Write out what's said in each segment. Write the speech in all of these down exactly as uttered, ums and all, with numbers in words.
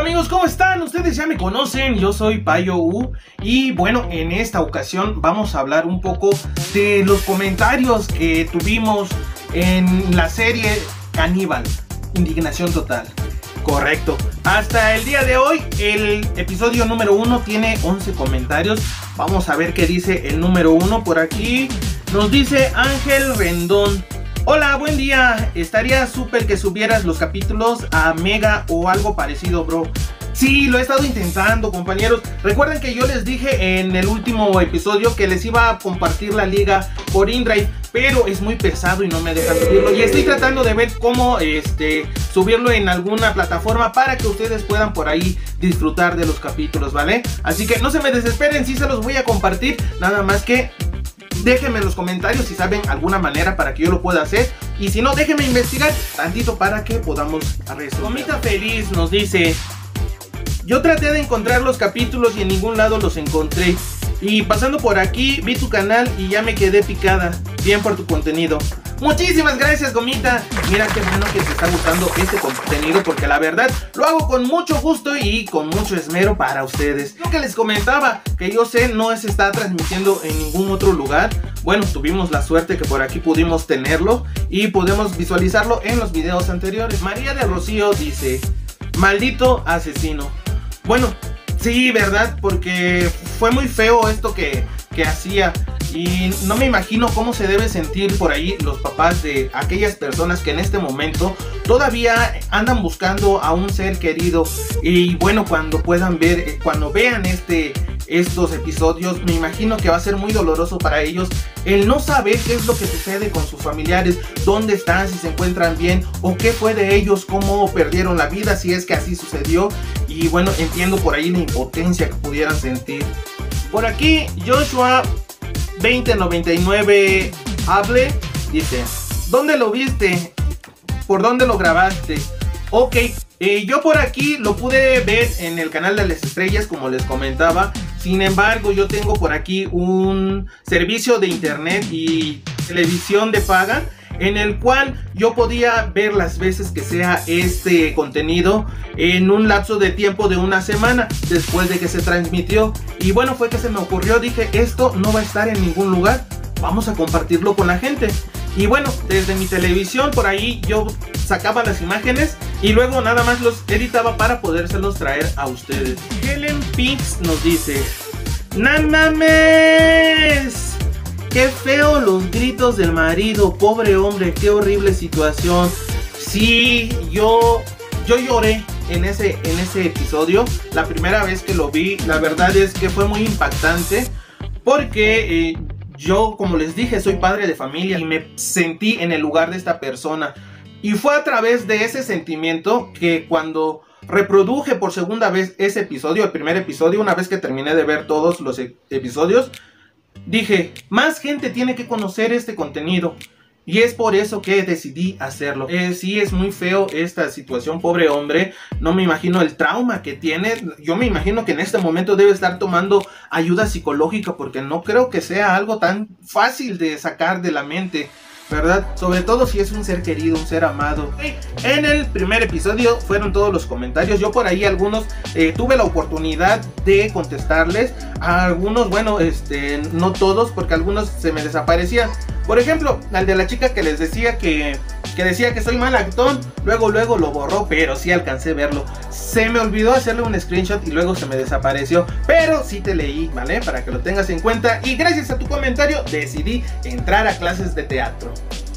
amigos? ¿Cómo están? Ustedes ya me conocen, yo soy Payo U. Y bueno, en esta ocasión vamos a hablar un poco de los comentarios que tuvimos en la serie Caníbal, Indignación Total. Correcto. Hasta el día de hoy, el episodio número uno tiene once comentarios. Vamos a ver qué dice el número uno por aquí. Nos dice Ángel Rendón. Hola, buen día. Estaría súper que subieras los capítulos a Mega o algo parecido, bro. Sí, lo he estado intentando, compañeros. Recuerden que yo les dije en el último episodio que les iba a compartir la liga por InDrive, pero es muy pesado y no me deja subirlo. Y estoy tratando de ver cómo este, subirlo en alguna plataforma para que ustedes puedan por ahí disfrutar de los capítulos, ¿vale? Así que no se me desesperen, sí se los voy a compartir. Nada más que déjenme en los comentarios si saben alguna manera para que yo lo pueda hacer. Y si no, déjenme investigar tantito para que podamos resolver. Comita Feliz nos dice: yo traté de encontrar los capítulos y en ningún lado los encontré. Y pasando por aquí vi tu canal y ya me quedé picada. Bien por tu contenido. Muchísimas gracias, Gomita. Mira qué bueno que te está gustando este contenido, porque la verdad lo hago con mucho gusto y con mucho esmero para ustedes. Lo que les comentaba, que yo sé no se está transmitiendo en ningún otro lugar. Bueno, tuvimos la suerte que por aquí pudimos tenerlo y podemos visualizarlo en los videos anteriores. María del Rocío dice: maldito asesino. Bueno, sí, ¿verdad? Porque fue muy feo esto que, que hacía. Y no me imagino cómo se debe sentir por ahí los papás de aquellas personas que en este momento todavía andan buscando a un ser querido. Y bueno, cuando puedan ver, cuando vean este, estos episodios, me imagino que va a ser muy doloroso para ellos el no saber qué es lo que sucede con sus familiares, dónde están, si se encuentran bien o qué fue de ellos, cómo perdieron la vida, si es que así sucedió. Y bueno, entiendo por ahí la impotencia que pudieran sentir. Por aquí Joshua veinte noventa y nueve hable dice: ¿dónde lo viste? ¿Por dónde lo grabaste? Ok, eh, yo por aquí lo pude ver en el canal de las estrellas, como les comentaba. Sin embargo, yo tengo por aquí un servicio de internet y televisión de paga, en el cual yo podía ver las veces que sea este contenido en un lapso de tiempo de una semana después de que se transmitió. Y bueno, fue que se me ocurrió, dije, esto no va a estar en ningún lugar, vamos a compartirlo con la gente. Y bueno, desde mi televisión por ahí yo sacaba las imágenes y luego nada más los editaba para podérselos traer a ustedes. Helen Pix nos dice: ¡no mames! ¡Qué feo los gritos del marido! Pobre hombre, qué horrible situación. Sí, yo, yo lloré en ese, en ese episodio. La primera vez que lo vi, la verdad es que fue muy impactante. Porque eh, yo, como les dije, soy padre de familia y me sentí en el lugar de esta persona. Y fue a través de ese sentimiento que cuando reproduje por segunda vez ese episodio, el primer episodio, una vez que terminé de ver todos los e- episodios, dije, más gente tiene que conocer este contenido. Y es por eso que decidí hacerlo. Eh, sí, es muy feo esta situación, pobre hombre. No me imagino el trauma que tiene. Yo me imagino que en este momento debe estar tomando ayuda psicológica, porque no creo que sea algo tan fácil de sacar de la mente, ¿verdad? Sobre todo si es un ser querido, un ser amado. En el primer episodio fueron todos los comentarios. Yo por ahí algunos eh, tuve la oportunidad de contestarles. A algunos, bueno, este, no todos, porque algunos se me desaparecían. Por ejemplo, al de la chica que les decía que, que decía que soy mal actor, luego luego lo borró, pero sí alcancé a verlo. Se me olvidó hacerle un screenshot y luego se me desapareció, pero sí te leí, ¿vale? Para que lo tengas en cuenta. Y gracias a tu comentario decidí entrar a clases de teatro.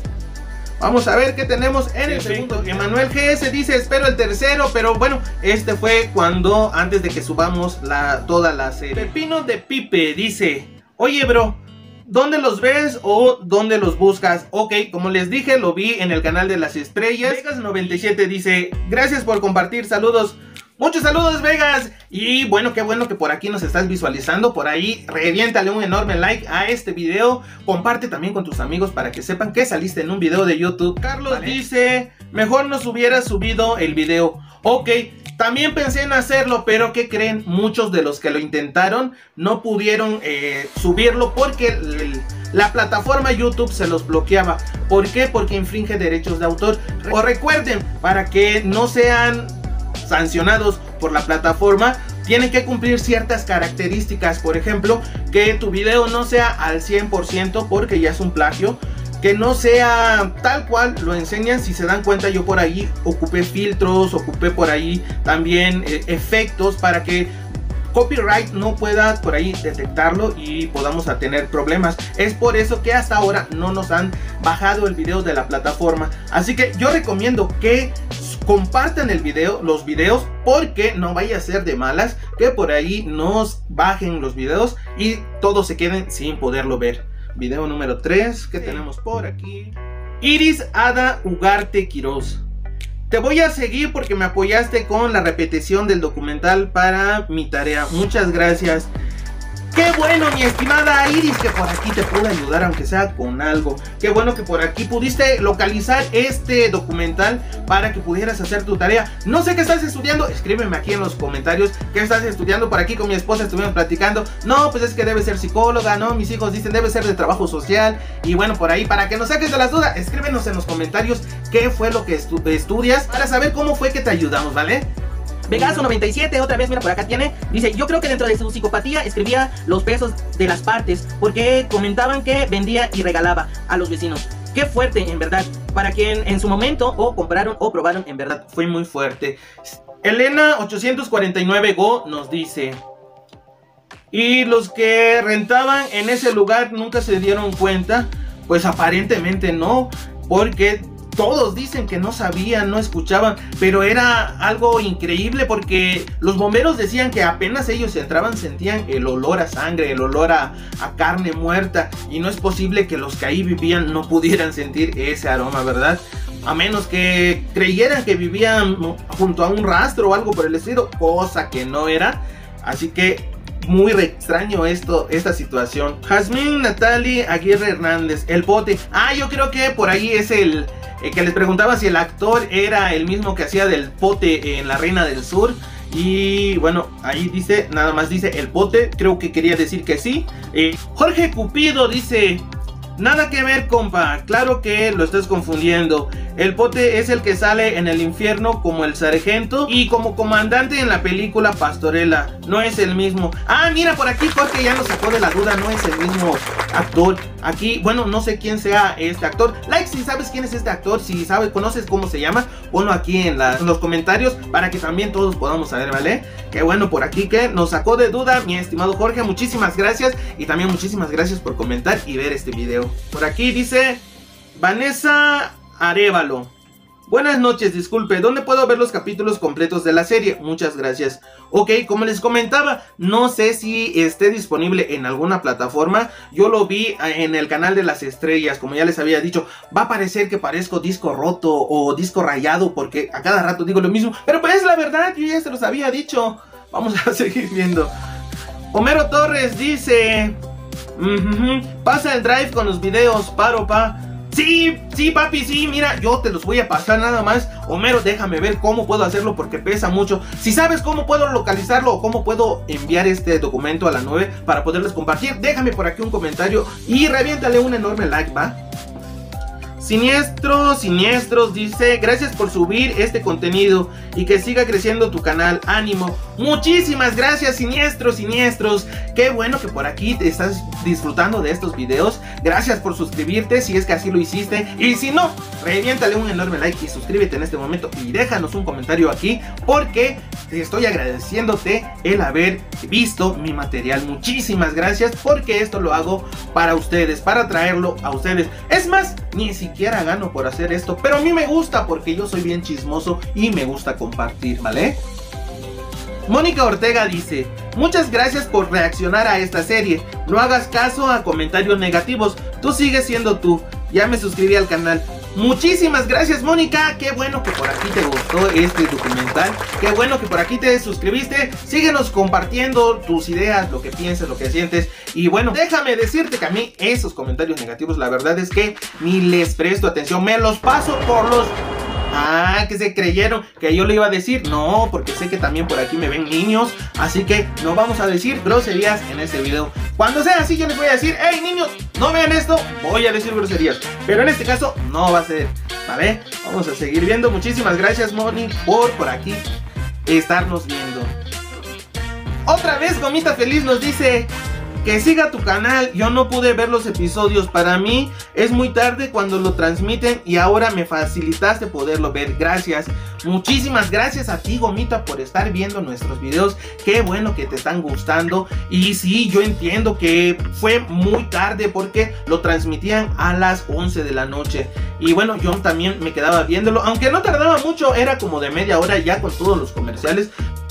Vamos a ver qué tenemos en el segundo. Emanuel G S dice: espero el tercero, pero bueno, este fue cuando, antes de que subamos la, toda la serie. Pepino de Pipe dice: oye, bro, ¿dónde los ves o dónde los buscas? Ok, como les dije, lo vi en el canal de las estrellas. Vegas noventa y siete dice: gracias por compartir, saludos. Muchos saludos, Vegas. Y bueno, qué bueno que por aquí nos estás visualizando. Por ahí, reviéntale un enorme like a este video. Comparte también con tus amigos para que sepan que saliste en un video de YouTube. Carlos ¿Vale? dice: mejor nos hubiera subido el video. Ok, también pensé en hacerlo, pero ¿qué creen? Muchos de los que lo intentaron no pudieron eh, subirlo porque el, la plataforma YouTube se los bloqueaba. ¿Por qué? Porque infringe derechos de autor. O recuerden, para que no sean sancionados por la plataforma, tienen que cumplir ciertas características. Por ejemplo, que tu video no sea al cien por ciento porque ya es un plagio, que no sea tal cual lo enseñan. Si se dan cuenta, yo por ahí ocupé filtros, ocupé por ahí también eh, efectos para que copyright no pueda por ahí detectarlo y podamos a tener problemas. Es por eso que hasta ahora no nos han bajado el video de la plataforma. Así que yo recomiendo que compartan el video, los videos, porque no vaya a ser de malas que por ahí nos bajen los videos y todos se queden sin poderlo ver. Video número tres que sí. Tenemos por aquí. Iris Ada Ugarte Quiroz. Te voy a seguir porque me apoyaste con la repetición del documental para mi tarea. Muchas gracias. Qué bueno, mi estimada Iris, que por aquí te pude ayudar, aunque sea con algo. Qué bueno que por aquí pudiste localizar este documental para que pudieras hacer tu tarea. No sé qué estás estudiando, escríbeme aquí en los comentarios qué estás estudiando. Por aquí con mi esposa estuvimos platicando. No, pues es que debe ser psicóloga, no, mis hijos dicen debe ser de trabajo social. Y bueno, por ahí, para que nos saques de las dudas, escríbenos en los comentarios qué fue lo que estu estudias para saber cómo fue que te ayudamos, ¿vale? Vegaso noventa y siete, otra vez, mira, por acá tiene. Dice, yo creo que dentro de su psicopatía escribía los pesos de las partes, porque comentaban que vendía y regalaba a los vecinos. Qué fuerte, en verdad. Para quien en su momento o compraron o probaron, en verdad. Fue muy fuerte. Elena ochocientos cuarenta y nueve Go nos dice: y los que rentaban en ese lugar nunca se dieron cuenta. Pues aparentemente no, porque todos dicen que no sabían, no escuchaban, pero era algo increíble porque los bomberos decían que apenas ellos entraban sentían el olor a sangre, el olor a, a carne muerta, y no es posible que los que ahí vivían no pudieran sentir ese aroma, ¿verdad? A menos que creyeran que vivían junto a un rastro o algo por el estilo, cosa que no era. Así que muy extraño esto, esta situación. Jazmín Natalie Aguirre Hernández, el pote. Ah, yo creo que por ahí es el... Eh, que les preguntaba si el actor era el mismo que hacía del pote en La Reina del Sur. Y bueno, ahí dice, nada más dice el pote. Creo que quería decir que sí. eh, Jorge Cupido dice: nada que ver, compa, claro que lo estás confundiendo. El pote es el que sale en el infierno como el sargento y como comandante en la película Pastorela. No es el mismo. Ah, mira, por aquí Jorge ya nos sacó de la duda, no es el mismo actor. Aquí, bueno, no sé quién sea este actor. Like si sabes quién es este actor, si sabes, conoces cómo se llama, ponlo aquí en, la, en los comentarios para que también todos podamos saber, ¿vale? Qué bueno por aquí que nos sacó de duda mi estimado Jorge, muchísimas gracias. Y también muchísimas gracias por comentar y ver este video. Por aquí dice Vanessa Arevalo: buenas noches, disculpe, ¿dónde puedo ver los capítulos completos de la serie? Muchas gracias. Ok, como les comentaba, no sé si esté disponible en alguna plataforma. Yo lo vi en el canal de las estrellas, como ya les había dicho. Va a parecer que parezco disco roto o disco rayado porque a cada rato digo lo mismo, pero pues es la verdad, yo ya se los había dicho. Vamos a seguir viendo. Homero Torres dice: uh-huh, pasa el drive con los videos, paro pa. Sí, sí papi, sí, mira, yo te los voy a pasar nada más. Homero, déjame ver cómo puedo hacerlo porque pesa mucho. Si sabes cómo puedo localizarlo o cómo puedo enviar este documento a la nueve para poderles compartir, déjame por aquí un comentario y reviéntale un enorme like, ¿va? Siniestros, siniestros, dice: gracias por subir este contenido y que siga creciendo tu canal, ánimo. Muchísimas gracias, siniestros, siniestros. Qué bueno que por aquí te estás disfrutando de estos videos. Gracias por suscribirte si es que así lo hiciste. Y si no, reviéntale un enorme like y suscríbete en este momento y déjanos un comentario aquí porque estoy agradeciéndote el haber visto mi material. Muchísimas gracias porque esto lo hago para ustedes, para traerlo a ustedes. Es más, ni siquiera gano por hacer esto, pero a mí me gusta porque yo soy bien chismoso y me gusta compartir, ¿vale? Mónica Ortega dice: muchas gracias por reaccionar a esta serie. No hagas caso a comentarios negativos. Tú sigues siendo tú. Ya me suscribí al canal. Muchísimas gracias, Mónica. Qué bueno que por aquí te gustó este documental. Qué bueno que por aquí te suscribiste. Síguenos compartiendo tus ideas, lo que piensas, lo que sientes. Y bueno, déjame decirte que a mí esos comentarios negativos, la verdad es que ni les presto atención. Me los paso por los... Ah, que se creyeron que yo le iba a decir. No, porque sé que también por aquí me ven niños. Así que no vamos a decir groserías en este video. Cuando sea así yo les voy a decir: hey niños, no vean esto, voy a decir groserías. Pero en este caso no va a ser, ¿vale? Vamos a seguir viendo. Muchísimas gracias, Moni, por por aquí estarnos viendo. Otra vez Gomita Feliz nos dice que siga tu canal. Yo no pude ver los episodios. Para mí es muy tarde cuando lo transmiten y ahora me facilitaste poderlo ver. Gracias. Muchísimas gracias a ti, Gomita, por estar viendo nuestros videos. Qué bueno que te están gustando. Y sí, yo entiendo que fue muy tarde porque lo transmitían a las once de la noche. Y bueno, yo también me quedaba viéndolo. Aunque no tardaba mucho, era como de media hora ya con todos los comerciales.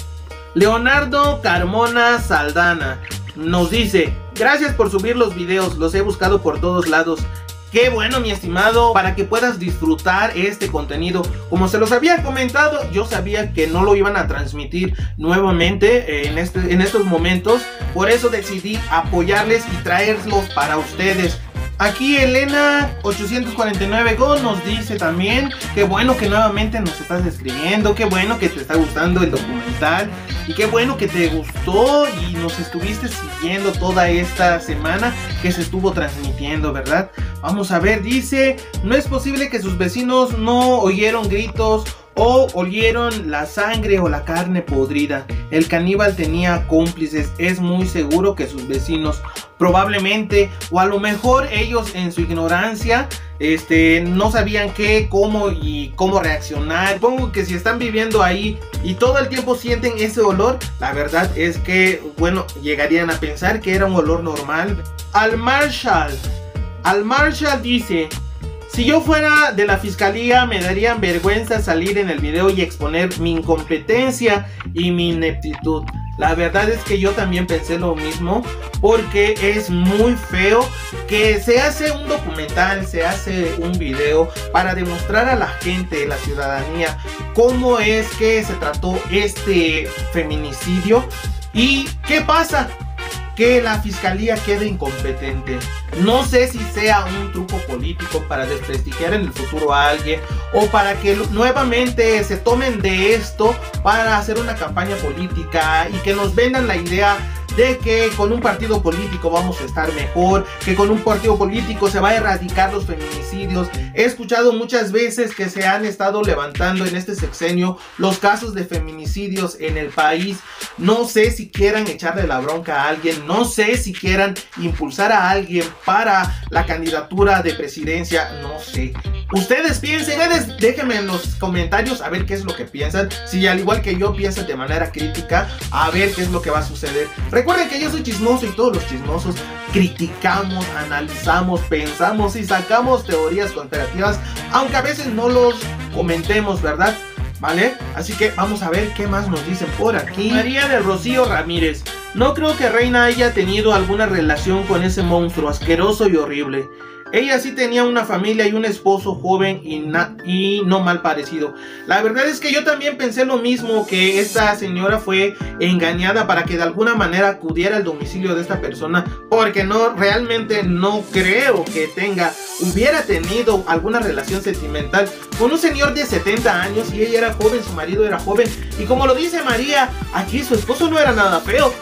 Leonardo Carmona Saldana nos dice: gracias por subir los videos, los he buscado por todos lados. Qué bueno, mi estimado, para que puedas disfrutar este contenido. Como se los había comentado, yo sabía que no lo iban a transmitir nuevamente en, este, en estos momentos. Por eso decidí apoyarles y traerlos para ustedes. Aquí Elena ochocientos cuarenta y nueve Go nos dice también: qué bueno que nuevamente nos estás escribiendo, qué bueno que te está gustando el documental y qué bueno que te gustó y nos estuviste siguiendo toda esta semana que se estuvo transmitiendo, ¿verdad? Vamos a ver, dice: no es posible que sus vecinos no oyeron gritos o olieron la sangre o la carne podrida. El caníbal tenía cómplices. Es muy seguro que sus vecinos, probablemente, o a lo mejor ellos en su ignorancia, este, no sabían qué, cómo y cómo reaccionar. Supongo que si están viviendo ahí y todo el tiempo sienten ese olor, la verdad es que, bueno, llegarían a pensar que era un olor normal. Al Marshall, al Marshall dice: si yo fuera de la fiscalía me darían vergüenza salir en el video y exponer mi incompetencia y mi ineptitud. La verdad es que yo también pensé lo mismo, porque es muy feo que se hace un documental, se hace un video para demostrar a la gente, la ciudadanía, cómo es que se trató este feminicidio. ¿Y qué pasa? Que la fiscalía quede incompetente. No sé si sea un truco político para desprestigiar en el futuro a alguien, o para que nuevamente se tomen de esto para hacer una campaña política y que nos vendan la idea de que con un partido político vamos a estar mejor, que con un partido político se va a erradicar los feminicidios. He escuchado muchas veces que se han estado levantando en este sexenio los casos de feminicidios en el país. No sé si quieran echarle la bronca a alguien, no sé si quieran impulsar a alguien para la candidatura de presidencia, no sé. Ustedes piensen, déjenme en los comentarios a ver qué es lo que piensan. Si al igual que yo piensan de manera crítica, a ver qué es lo que va a suceder. Recuerden que yo soy chismoso y todos los chismosos criticamos, analizamos, pensamos y sacamos teorías conspirativas, aunque a veces no los comentemos, ¿verdad? ¿Vale? Así que vamos a ver qué más nos dicen por aquí. María de Rocío Ramírez: no creo que Reina haya tenido alguna relación con ese monstruo asqueroso y horrible. Ella sí tenía una familia y un esposo joven y, na y no mal parecido. La verdad es que yo también pensé lo mismo, que esta señora fue engañada para que de alguna manera acudiera al domicilio de esta persona, porque no, realmente no creo que tenga, hubiera tenido alguna relación sentimental con un señor de setenta años y ella era joven, su marido era joven. Y como lo dice María, aquí su esposo no era nada feo.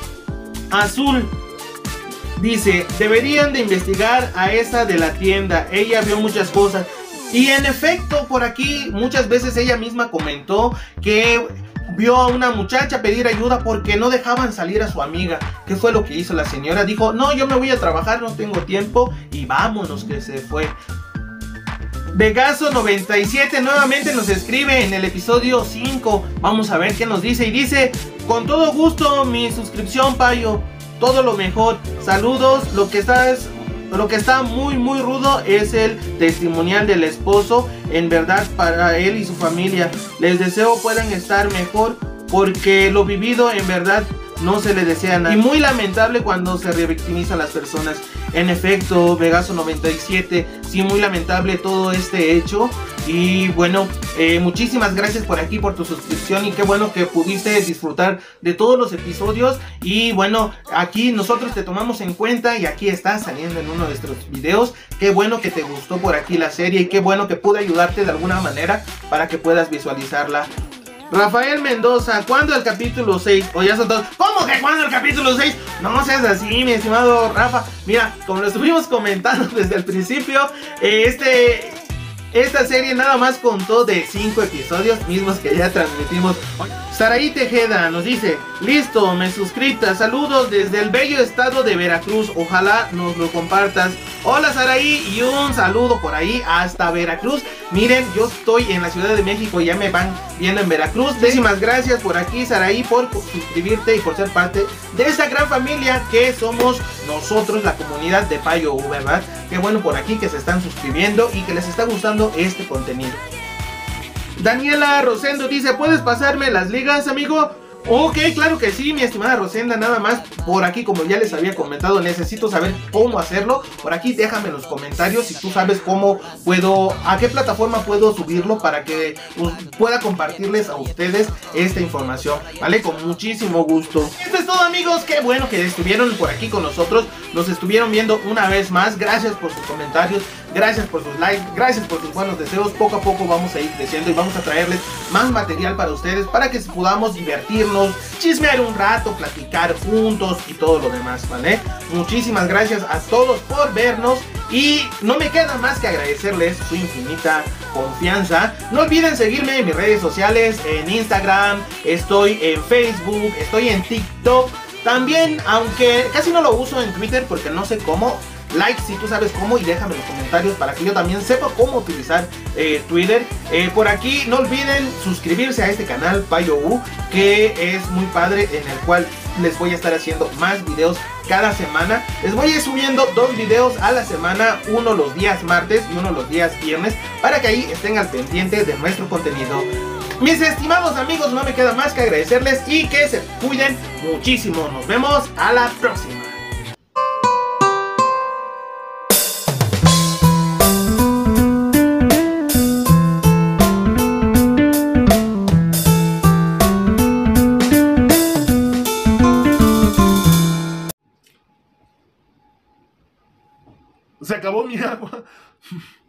Azul dice: deberían de investigar a esa de la tienda, ella vio muchas cosas. Y en efecto, por aquí muchas veces ella misma comentó que vio a una muchacha pedir ayuda porque no dejaban salir a su amiga. ¿Qué fue lo que hizo la señora? Dijo: no, yo me voy a trabajar, no tengo tiempo, y vámonos, que se fue. Vegaso noventa y siete nuevamente nos escribe en el episodio cinco. Vamos a ver qué nos dice. Y dice: con todo gusto, mi suscripción, Payo. Todo lo mejor. Saludos. Lo que está es, lo que está muy muy rudo es el testimonial del esposo. En verdad, para él y su familia, les deseo puedan estar mejor, porque lo vivido en verdad no se le desea nada. Y muy lamentable cuando se revictimiza a las personas. En efecto, Vegaso noventa y siete, sí, muy lamentable todo este hecho. Y bueno, eh, muchísimas gracias por aquí, por tu suscripción, y qué bueno que pudiste disfrutar de todos los episodios. Y bueno, aquí nosotros te tomamos en cuenta y aquí estás saliendo en uno de nuestros videos. Qué bueno que te gustó por aquí la serie y qué bueno que pude ayudarte de alguna manera para que puedas visualizarla. Rafael Mendoza: ¿cuándo el capítulo seis? O ya son todos. ¿Cómo que cuándo el capítulo seis? No seas así, mi estimado Rafa. Mira, como lo estuvimos comentando desde el principio, eh, este... Esta serie nada más contó de cinco episodios mismos que ya transmitimos. Saraí Tejeda nos dice: listo, me suscrita, saludos desde el bello estado de Veracruz, ojalá nos lo compartas. Hola Saraí, y un saludo por ahí hasta Veracruz. Miren, yo estoy en la Ciudad de México, ya me van viendo en Veracruz. Muchísimas gracias por aquí Saraí, por suscribirte y por ser parte de esta gran familia que somos nosotros, la comunidad de Payo U, ¿verdad? Qué bueno por aquí que se están suscribiendo y que les está gustando este contenido. Daniela Rosendo dice: ¿puedes pasarme las ligas, amigo? Ok, claro que sí, mi estimada Rosenda. Nada más por aquí, como ya les había comentado, necesito saber cómo hacerlo. Por aquí déjame en los comentarios si tú sabes cómo puedo, a qué plataforma puedo subirlo para que pues, pueda compartirles a ustedes esta información, ¿vale? Con muchísimo gusto. Esto es todo, amigos, qué bueno que estuvieron por aquí con nosotros, nos estuvieron viendo una vez más. Gracias por sus comentarios, gracias por sus likes, gracias por sus buenos deseos. Poco a poco vamos a ir creciendo y vamos a traerles más material para ustedes, para que podamos divertirnos, chismear un rato, platicar juntos y todo lo demás, ¿vale? Muchísimas gracias a todos por vernos y no me queda más que agradecerles su infinita confianza. No olviden seguirme en mis redes sociales, en Instagram, estoy en Facebook, estoy en TikTok. También, aunque casi no lo uso en Twitter porque no sé cómo, like si tú sabes cómo y déjame en los comentarios para que yo también sepa cómo utilizar eh, Twitter. Eh, por aquí no olviden suscribirse a este canal Payo U, que es muy padre, en el cual les voy a estar haciendo más videos cada semana. Les voy a ir subiendo dos videos a la semana, uno los días martes y uno los días viernes, para que ahí estén al pendiente de nuestro contenido. Mis estimados amigos, no me queda más que agradecerles y que se cuiden muchísimo. Nos vemos a la próxima. Se acabó mi agua.